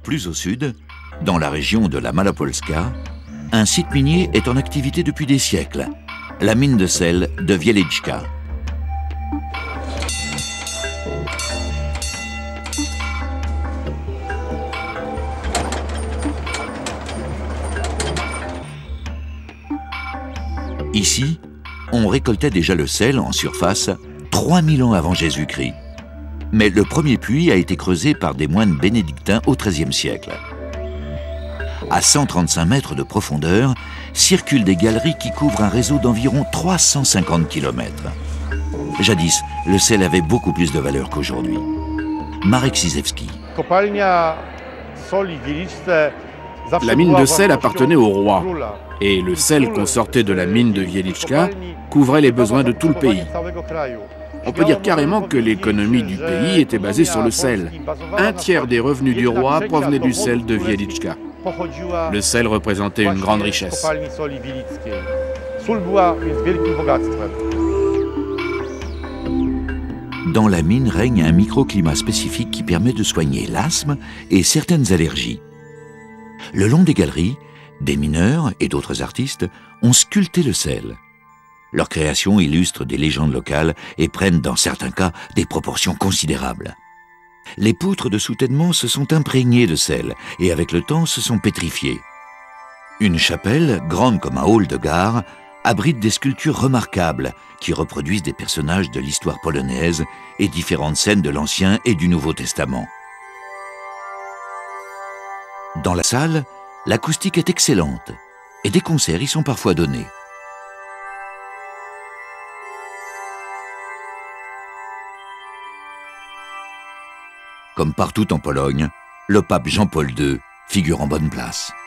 Plus au sud, dans la région de la Malopolska, un site minier est en activité depuis des siècles, la mine de sel de Wieliczka. Ici, on récoltait déjà le sel en surface 3000 ans avant Jésus-Christ. Mais le premier puits a été creusé par des moines bénédictins au XIIIe siècle. À 135 mètres de profondeur, circulent des galeries qui couvrent un réseau d'environ 350 km. Jadis, le sel avait beaucoup plus de valeur qu'aujourd'hui. Marek Sizewski. La mine de sel appartenait au roi, et le sel qu'on sortait de la mine de Wieliczka couvrait les besoins de tout le pays. On peut dire carrément que l'économie du pays était basée sur le sel. Un tiers des revenus du roi provenaient du sel de Wieliczka. Le sel représentait une grande richesse. Dans la mine règne un microclimat spécifique qui permet de soigner l'asthme et certaines allergies. Le long des galeries, des mineurs et d'autres artistes ont sculpté le sel. Leurs créations illustrent des légendes locales et prennent dans certains cas des proportions considérables. Les poutres de soutènement se sont imprégnées de sel et avec le temps se sont pétrifiées. Une chapelle, grande comme un hall de gare, abrite des sculptures remarquables qui reproduisent des personnages de l'histoire polonaise et différentes scènes de l'Ancien et du Nouveau Testament. Dans la salle, l'acoustique est excellente et des concerts y sont parfois donnés. Comme partout en Pologne, le pape Jean-Paul II figure en bonne place.